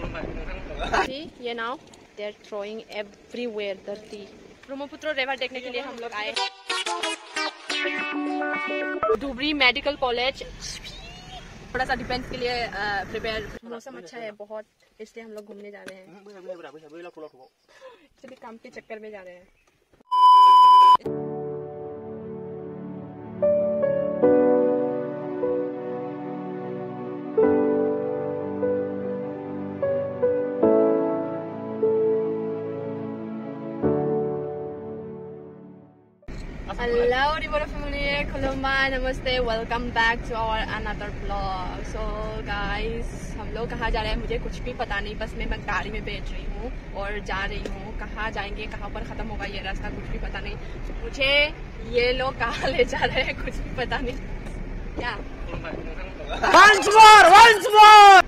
ये now they are throwing everywhere धरती। Brahmaputra river देखने के लिए हम लोग आए। धुबरी मेडिकल कॉलेज थोड़ा सा डिफेंस के लिए प्रिपेयर। मौसम अच्छा है बहुत, इसलिए हम लोग घूमने जा रहे हैं। चलिए काम के चक्कर में जा रहे हैं। Hello Ribora family, खुलुमबाय, नमस्ते, welcome back to our another blog. So guys, हम लोग कहाँ जा रहे हैं मुझे कुछ भी पता नहीं, बस मैं गाड़ी में बैठ रही हूँ और जा रही हूँ। कहाँ जाएंगे, कहाँ पर खत्म होगा ये रास्ता, कुछ भी पता नहीं मुझे। ये लोग कहाँ ले जा रहे हैं कुछ भी पता नहीं। क्या once more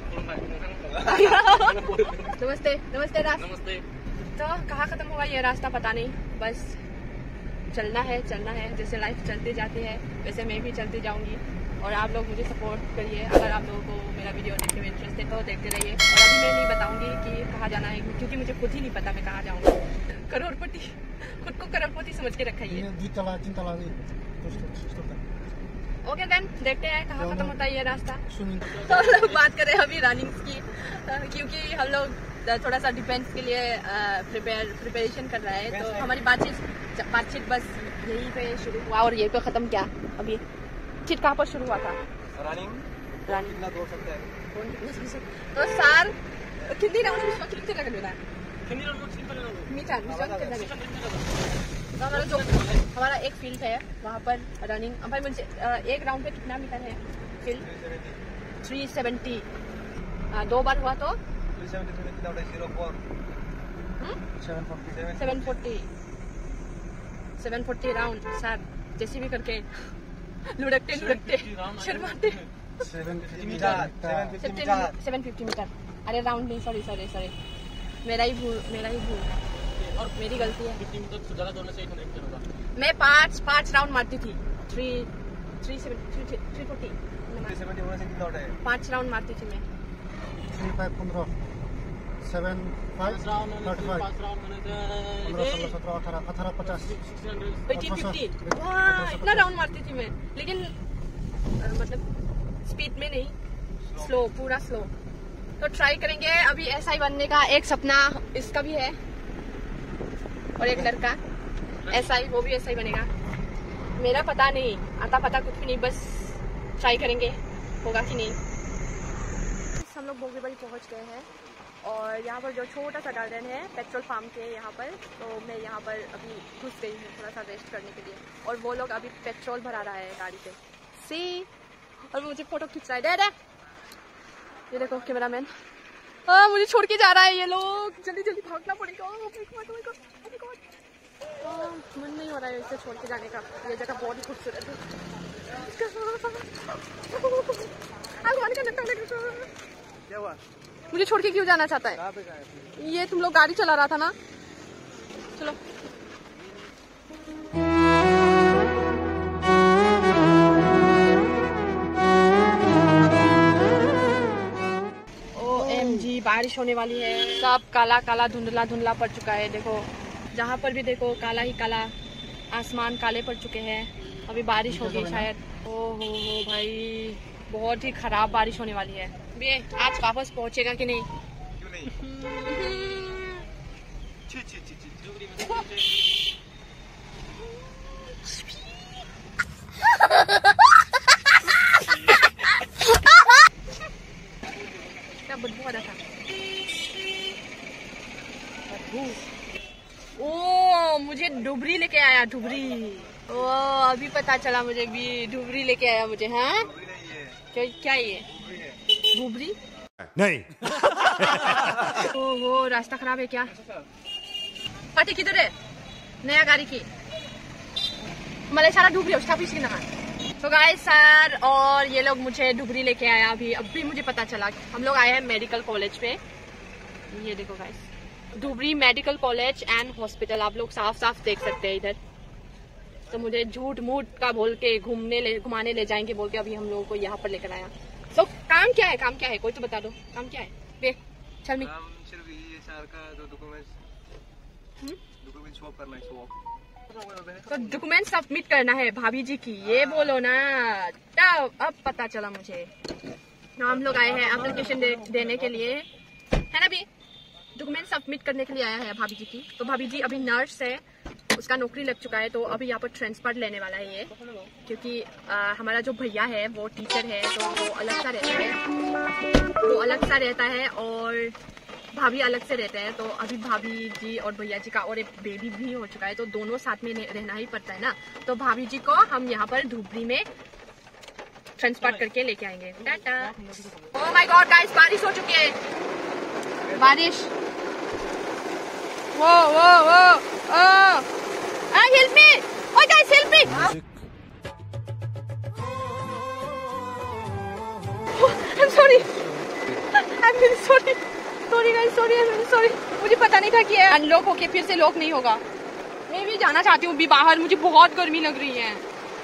नमस्ते नमस्ते नमस्ते। तो कहाँ खत्म होगा ये रास्ता पता नहीं, बस चलना है जैसे लाइफ चलती जाती है वैसे मैं भी चलती जाऊंगी। और आप लोग मुझे सपोर्ट करिए। अगर आप लोगों को मेरा वीडियो देखने में इंटरेस्ट है तो देखते रहिए। और अभी मैं नहीं बताऊंगी कि कहाँ जाना है, क्योंकि मुझे खुद ही नहीं पता मैं कहाँ जाऊंगी। करोड़पति, खुद को करोड़पति समझ के रखा है। ओके देन, देखते हैं कहाँ खत्म होता है ये रास्ता। तो बात करें अभी रनिंग की, क्योंकि हम लोग थोड़ा सा डिफेंस के लिए प्रिपरेशन कर रहा है। तो हमारी बातचीत बस यहीं पे शुरू हुआ और यहीं पे खत्म किया। अभी चिट कहाँ पर शुरू हुआ था? रनिंग कितना दौड़ सकते हैं? तो सार कितनी राउंड कितने लगा लेना मीटर तो हमारा एक फील्ड है वहाँ पर रनिंग। भाई मुझे एक राउंड पे कितना मीटर है? फील्ड 370। 2 बार हुआ तो 740 राउंड। सर जैसे भी करके लुढ़कते शर्माते 750 मीटर। अरे राउंड नहीं, सॉरी मेरा ही भूल और मेरी गलती है। 50 मीटर से ज़्यादा दौड़ने से 1 मीटर होगा। मैं 5 राउंड मारती थी। 340 5 राउंड मारती थी मैं। 3-5-15 7-5 इतना राउंड मारती थी मैं, लेकिन मतलब स्पीड में नहीं, स्लो, पूरा स्लो। तो ट्राई करेंगे। अभी ऐसा ही बनने का एक सपना इसका भी है और एक लड़का ऐसा ही, वो भी ऐसा ही बनेगा। मेरा पता नहीं, आता पता कुछ भी नहीं, बस ट्राई करेंगे होगा कि नहीं। हम लोग बोगीबाड़ी पहुंच गए हैं और यहाँ पर जो छोटा सा गार्डन है पेट्रोल पंप के यहाँ पर, तो मैं यहाँ पर अभी घुस गई हूँ थोड़ा सा रेस्ट करने के लिए। और वो लोग अभी पेट्रोल भरा रहा है गाड़ी पे सी, और मुझे फोटो खींच रहा है। ये देखो कैमरामैन मुझे छोड़ के जा रहा है। ये लोग जल्दी भागना पड़ेगा। मन नहीं हो रहा है इसे छोड़ के जाने का। ये जगह बहुत ही खूबसूरत है। क्या हुआ? मुझे छोड़ के क्यों जाना चाहता है? ये तुम लोग गाड़ी चला रहा था ना, चलो। OMG बारिश होने वाली है। सब काला काला धुंधला पड़ चुका है। देखो जहाँ पर भी देखो काला ही काला, आसमान काले पड़ चुके हैं। अभी बारिश होगी शायद। ओहो भाई, बहुत ही खराब बारिश होने वाली है। आज वापस पहुँचेगा कि नहीं? क्यों नहीं? क्या बदबू आ रहा था? ओ मुझे डुबरी लेके आया, डुबरी। ओ अभी पता चला मुझे भी, डुबरी लेके आया मुझे। हाँ क्या ये डुबरी नहीं। ओहो रास्ता खराब है क्या? पार्टी किधर है? नया गाड़ी की मला सारा डुबरी उसका पीछे ना। तो गाइस सर और ये लोग मुझे डुबरी लेके आया। अभी मुझे पता चला। हम लोग आए हैं मेडिकल कॉलेज पे। ये देखो guys, Dhubri medical college and hospital. आप लोग साफ देख सकते हैं इधर। तो मुझे झूठ मूठ का बोल के घुमाने ले जाएंगे बोल के अभी हम लोगों को यहाँ पर लेकर आया। तो काम क्या है? कोई तो बता दो काम क्या है? चल मी हम सिर्फ ये साल का जो डॉक्यूमेंट्स स्वैप करना है, स्वैप। तो डॉक्यूमेंट सबमिट करना है भाभी जी की, ये बोलो ना। तब अब पता चला मुझे। हम लोग आए हैं एप्लीकेशन देने के लिए, है ना भी, डॉक्यूमेंट सबमिट करने के लिए आया है भाभी जी की। तो भाभी जी अभी नर्स है, उसका नौकरी लग चुका है, तो अभी यहाँ पर ट्रांसफर लेने वाला है ये, क्योंकि हमारा जो भैया है वो टीचर है, तो वो अलग सा रहता है और भाभी अलग से रहते हैं। तो अभी भाभी जी और भैया जी का और एक बेबी भी हो चुका है, तो दोनों साथ में रहना ही पड़ता है ना। तो भाभी जी को हम यहाँ पर धुबरी में ट्रांसफर करके लेके आएंगे। टाटा। ओह माय गॉड गाइस, बारिश हो चुकी है, बारिश। वो help me, oh guys help me. I'm sorry, I'm really sorry, sorry guys, sorry, I'm really sorry। मुझे पता नहीं था कि अनलॉक होके फिर से लॉक नहीं होगा। मैं भी जाना चाहती हूँ भी बाहर, मुझे बहुत गर्मी लग रही है।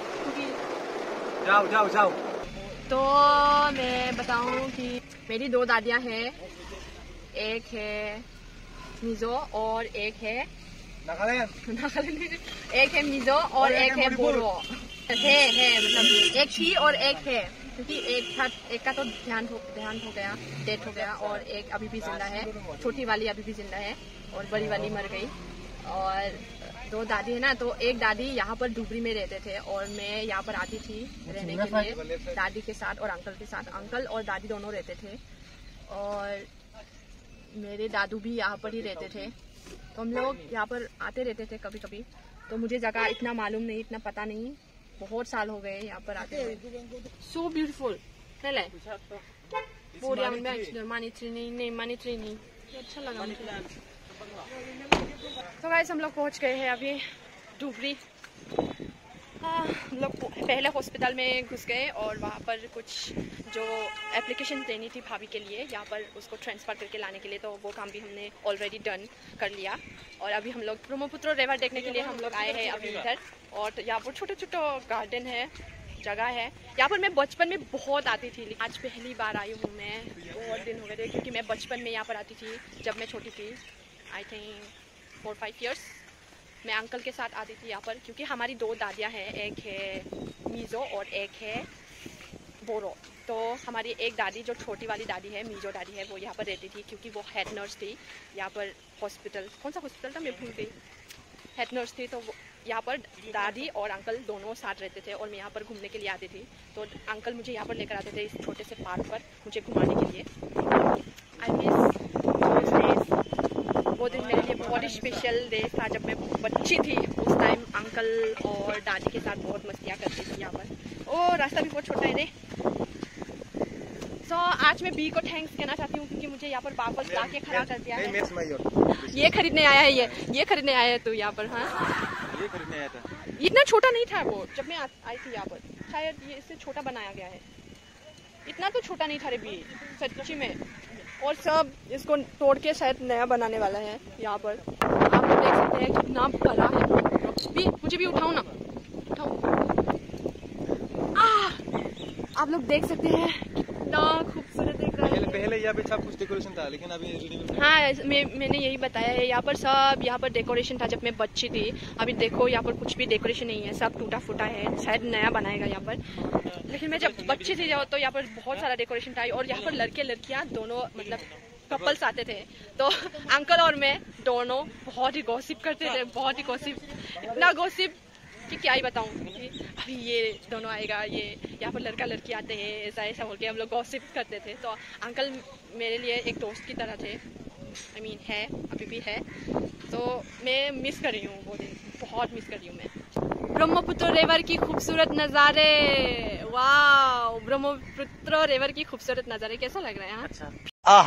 जाओ। तो मैं बताऊँ कि मेरी 2 दादियाँ हैं, एक है मिजो और एक है नागालैंड, एक है मिजो और एक है बोरो। है मतलब एक ही और एक है, क्योंकि एक का तो ध्यान हो गया, डेथ हो गया, और एक अभी भी जिंदा है। छोटी वाली अभी भी जिंदा है और बड़ी वाली मर गई। और 2 दादी है ना, तो एक दादी यहाँ पर धुबरी में रहते थे और मैं यहाँ पर आती थी रहने के लिए दादी के साथ और अंकल के साथ। अंकल और दादी दोनों रहते थे और मेरे दादू भी यहाँ पर ही रहते थे, तो हम लोग यहाँ पर आते रहते थे कभी कभी। तो मुझे जगह इतना मालूम नहीं, इतना पता नहीं, बहुत साल हो गए यहाँ पर आते हुए। सो ब्यूटीफुल मानी अच्छा लगा मुझे। तो गाइस हम लोग पहुँच गए हैं अभी धुबरी। हम लोग पहले हॉस्पिटल में घुस गए और वहाँ पर कुछ जो एप्लीकेशन देनी थी भाभी के लिए यहाँ पर उसको ट्रांसफ़र करके लाने के लिए, तो वो काम भी हमने ऑलरेडी डन कर लिया। और अभी हम लोग ब्रह्मपुत्र रिवर देखने के लिए हम लोग आए हैं अभी इधर। और यहाँ पर छोटे छोटे गार्डन है, जगह है। यहाँ पर मैं बचपन में बहुत आती थी, आज पहली बार आई हूँ मैं, बहुत दिन हो गए थे, क्योंकि मैं बचपन में यहाँ पर आती थी जब मैं छोटी थी, आई थिंक 4-5 ईयर्स। मैं अंकल के साथ आती थी यहाँ पर, क्योंकि हमारी 2 दादियाँ हैं, एक है मीज़ो और एक है बोरो। तो हमारी एक दादी जो छोटी वाली दादी है, मीज़ो दादी है, वो यहाँ पर रहती थी, क्योंकि वो हेड नर्स थी यहाँ पर हॉस्पिटल। कौन सा हॉस्पिटल था मैं भूल गई, हेड नर्स थी। तो यहाँ पर दादी और अंकल दोनों साथ रहते थे और मैं यहाँ पर घूमने के लिए आती थी। तो अंकल मुझे यहाँ पर लेकर आते थे इस छोटे से पार्क पर मुझे घुमाने के लिए। I miss those days. वो दिन मेरे लिए बहुत ही स्पेशल डे था जब मैं बच्ची थी। उस टाइम अंकल और दादी के साथ बहुत मस्तियाँ करती थी यहाँ पर। ओ रास्ता भी बहुत छोटा है रे। तो आज मैं बी को थैंक्स कहना चाहती हूँ, क्योंकि मुझे यहाँ पर वापस ला के खड़ा कर दिया है। ये खरीदने आया है, ये खरीदने आया है तू यहाँ पर। हाँ ये खरीदने आया था। इतना छोटा नहीं था वो जब मैं आई थी यहाँ पर, शायद ये इससे छोटा बनाया गया है। इतना तो छोटा नहीं था रे बी, सच्ची में। और सब इसको तोड़ के शायद नया बनाने वाला है यहाँ पर। आप लोग देख सकते हैं कितना बड़ा है। भी मुझे भी उठाओ ना, उठाओ। आप लोग देख सकते हैं कितना खूबसूरत दिख रहा है। पहले यहाँ पे सब कुछ डेकोरेशन था, लेकिन अभी हाँ मैंने यही बताया है, यहाँ पर सब यहाँ पर डेकोरेशन था जब मैं बच्ची थी। अभी देखो यहाँ पर कुछ भी डेकोरेशन नहीं है, सब टूटा फूटा है, शायद नया बनाएगा यहाँ पर। लेकिन मैं जब बच्ची थी तो यहाँ पर बहुत सारा डेकोरेशन था और यहाँ पर लड़के लड़कियाँ दोनों मतलब कपल्स आते थे। तो अंकल और मैं दोनों बहुत ही गॉसिप करते थे, बहुत ही गॉसिप, इतना गॉसिप कि क्या ही बताऊँ। अभी ये दोनों आएगा, ये यहाँ पर लड़का लड़की आते हैं, ऐसा हो के हम लोग गॉसिप करते थे। तो अंकल मेरे लिए एक दोस्त की तरह थे, आई मीन है, अभी भी है। तो मैं मिस कर रही हूँ वो दिन, बहुत मिस कर रही हूँ मैं। ब्रह्मपुत्र रिवर की खूबसूरत नज़ारे, वाह, ब्रह्मपुत्र रिवर की खूबसूरत नज़ारे कैसा लग रहा है। हाँ अच्छा।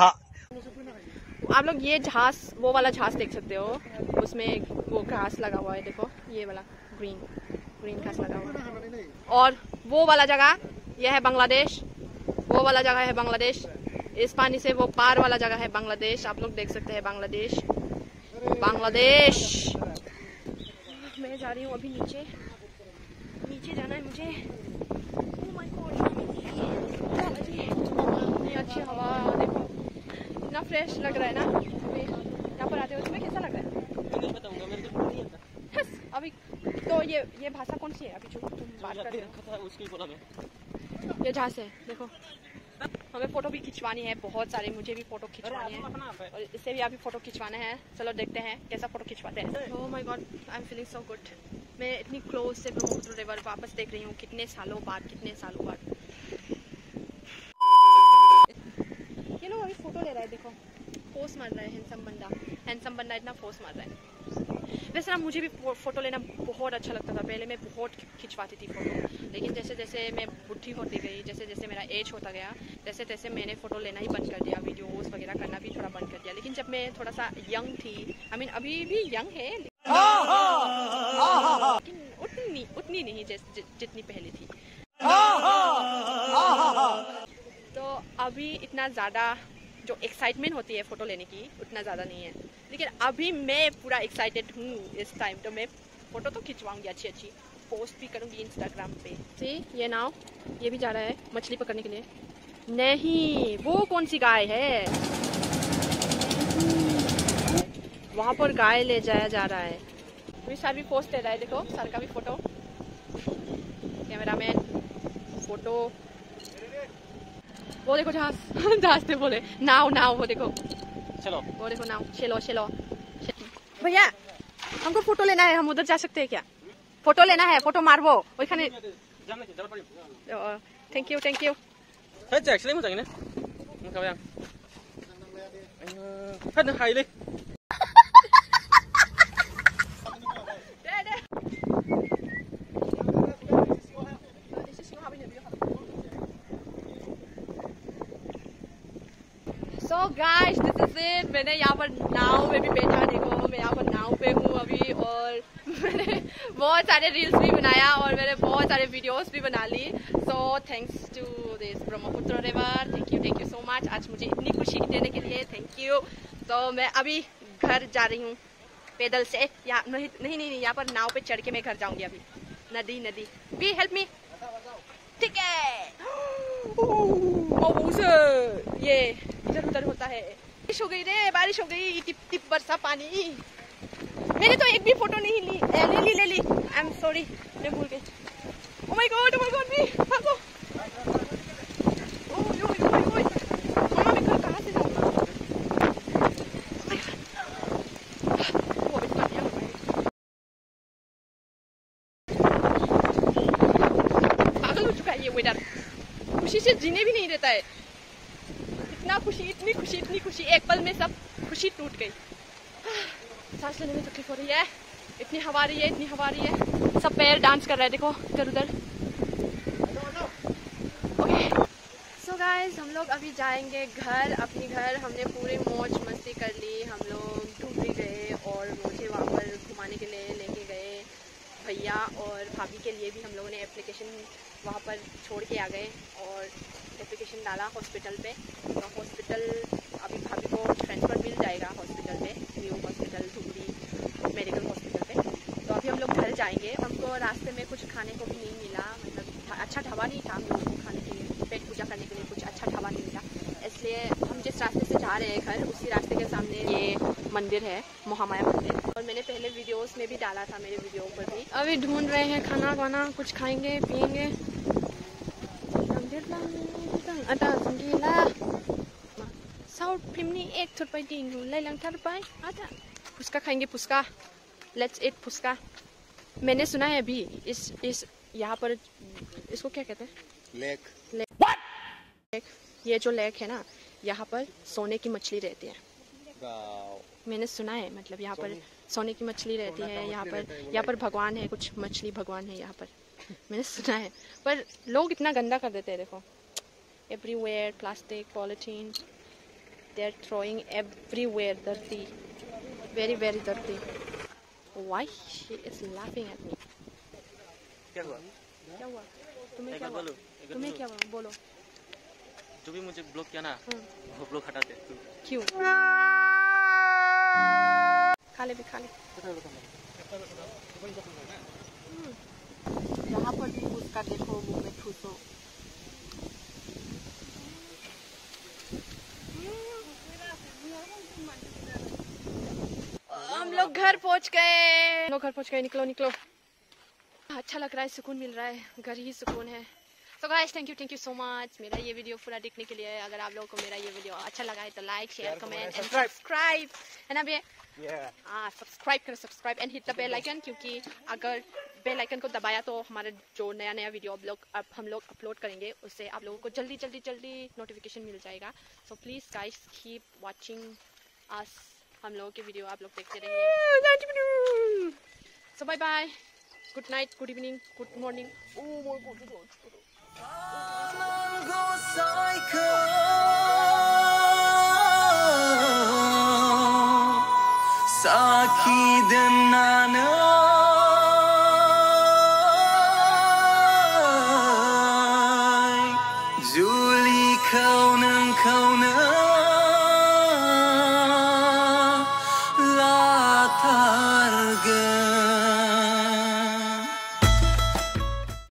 आप लोग ये जहाज, वो वाला जहाज देख सकते हो, उसमें वो घास लगा हुआ है, देखो ये वाला ग्रीन घास लगा हुआ है। और वो वाला जगह यह है बांग्लादेश, वो वाला जगह है बांग्लादेश। इस पानी से वो पार वाला जगह है बांग्लादेश। आप लोग देख सकते हैं बांग्लादेश। मैं जा रही हूँ अभी नीचे जाना है मुझे। ओह माय गॉड, इतनी अच्छी हवा, देखो कितना फ्रेश लग रहा है ना। अभी यहाँ पर आते हुए तुम्हें कैसा लग रहा है? नहीं बताऊंगा, मेरे को नहीं आता। अभी तो ये भाषा कौन सी है अभी जो तुम बात कर रहे हो? उसकी बोला मैं। ये जहाँ से देखो, हमें फोटो भी खिंचवानी है, बहुत सारे मुझे भी फोटो खिंचवानी है और इससे भी अभी फोटो खिंचवाना है। चलो देखते हैं कैसा फोटो खिंचवाते हैं। Oh my God, I am feeling so good. मैं इतनी क्लोज से ब्रह्मपुत्र रिवर वापस देख रही हूँ, कितने सालों बाद। ये लोग अभी फोटो ले रहा है, देखो पोस्ट मार रहा है। हैंडसम बंदा इतना पोस्ट मार रहा है। वैसे ना मुझे भी फ़ोटो लेना बहुत अच्छा लगता था। पहले मैं बहुत खिंचवाती थी फ़ोटो, लेकिन जैसे जैसे मैं बुढ़ी होती गई, जैसे जैसे मेरा एज होता गया, तैसे तैसे मैंने फ़ोटो लेना ही बंद कर दिया, वीडियोस वगैरह करना भी थोड़ा बंद कर दिया। लेकिन जब मैं थोड़ा सा यंग थी, आई मीन अभी भी यंग है, लेकिन उतनी नहीं जितनी पहले थी। तो अभी इतना ज़्यादा जो एक्साइटमेंट होती है फ़ोटो लेने की उतना ज़्यादा नहीं है, लेकिन अभी मैं पूरा एक्साइटेड हूँ इस टाइम। तो मैं फ़ोटो तो खिंचवाऊँगी, अच्छी पोस्ट भी करूँगी इंस्टाग्राम पे। सी ये नाव, ये भी जा रहा है मछली पकड़ने के लिए। नहीं, वो कौन सी गाय है? वहाँ पर गाय ले जाया जा रहा है। अभी सर भी पोस्ट ले रहा है, देखो सर का भी फ़ोटो। कैमरामैन फ़ोटो, वो देखो जहाज से बोले नाव, वो देखो, चलो वो देखो नाव, चलो। भैया हमको फोटो लेना है, हम उधर जा सकते हैं क्या? फोटो लेना है, फोटो मारबो ওইখানে। Thank you hết chạy lấy một trận nữa không sao em hết được hay đi. So guys, this is it. मैंने यहाँ पर नाव में भी बैठा, देखो मैं यहाँ पर नाव पे हूँ अभी, और मैंने बहुत सारे रील्स भी बनाया और मैंने बहुत सारे वीडियोस भी बना ली। So thanks to this Brahmaputra river, thank you so much. आज मुझे इतनी खुशी देने के लिए थैंक यू। तो मैं अभी घर जा रही हूँ पैदल से, या नहीं, यहाँ पर नाव पे चढ़ के मैं घर जाऊँगी अभी। नदी भी हेल्प मी, ठीक है। ये इधर उधर होता है। बारिश हो गई रे, बारिश हो गई, टिप टिप बरसा पानी। मैंने तो एक भी फोटो नहीं ली, ले ली। आई एम सॉरी, मैं भूल गई। ओ माय गॉड नहीं, भागो। ओए मामा, मैं घर कहाँ से जाऊँगा? पागल हो चुका है ये वेदर, खुशी से जीने भी नहीं देता है। इतनी खुशी, एक पल में सब खुशी टूट गई। सांस लेने में तकलीफ हो रही है, इतनी हवा आ रही है, सब पैर डांस कर रहा है, देखो इधर उधर। ओके सो गाइस, हम लोग अभी जाएंगे अपनी घर। हमने पूरी मौज मस्ती कर ली, हम लोग डूबी गए और मुझे वहाँ पर घुमाने के लिए लेके गए भैया, और भाभी के लिए भी हम लोगों ने एप्लीकेशन वहाँ पर छोड़ के आ गए और एप्लीकेशन डाला हॉस्पिटल पे। तो हॉस्पिटल अभी भाभी को ट्रांसफ़र मिल जाएगा हॉस्पिटल पे, new hospital Dhubri medical hospital पे। तो अभी हम लोग घर जाएंगे। हमको रास्ते में कुछ खाने को भी नहीं मिला, मतलब अच्छा ढाबा नहीं था हम लोगों को खाने के लिए, पेट पूजा करने के लिए कुछ अच्छा ढाबा नहीं मिला। इसलिए हम जिस रास्ते से जा रहे हैं घर, उसी रास्ते के सामने ये मंदिर है, महामाया मंदिर, और मैंने पहले वीडियोस में भी डाला था, मेरे वीडियो पर भी। अभी ढूंढ रहे हैं खाना वाना, कुछ खाएंगे पियेंगे। साउथ फिल्मनी एक थोड़ाई दिनु लैलांग थारबाय आधा फुसका खाएंगे, फुसका। Let's eat फुसका। मैंने सुना है अभी इस यहाँ पर इसको क्या कहते हैं? लेक। ये जो लेक है ना, यहाँ पर सोने की मछली रहती है। मैंने सुना है, मतलब यहाँ पर सोने की मछली रहती है। यहाँ पर भगवान है, कुछ मछली भगवान है यहाँ पर, मैंने सुना है। पर लोग इतना गंदा कर देते हैं, देखो everywhere plastic, polythene, they're throwing everywhere, dirty, very dirty. Why she is laughing at me? क्या हुआ? तुम्हें क्या हुआ? बोलो। जो भी मुझे ब्लॉक किया ना, वो ब्लॉक हटा दे तू। क्यों? खा ले। यहाँ पर भी उसका देखो, मुँह में ठूसो। लोग घर पहुंच गए। निकलो निकलो। अच्छा लग रहा है, सुकून मिल रहा है, घर ही सुकून है। तो guys thank you so much मेरा ये वीडियो पूरा देखने के लिए। अगर आप लोगों को मेरा ये वीडियो अच्छा लगा है तो like share comment and subscribe, है ना भैया? सब्सक्राइब करें, subscribe and hit the bell icon, क्योंकि अगर बेल आइकन को दबाया तो हमारा जो नया वीडियो अब हम लोग अपलोड करेंगे उससे आप लोगों को जल्दी नोटिफिकेशन मिल जाएगा। So please guys keep watching us, हम लोगों के वीडियो आप लोग देखते रहिए। So bye bye, good night, good evening, good morning. Saki denana Juli kauna latar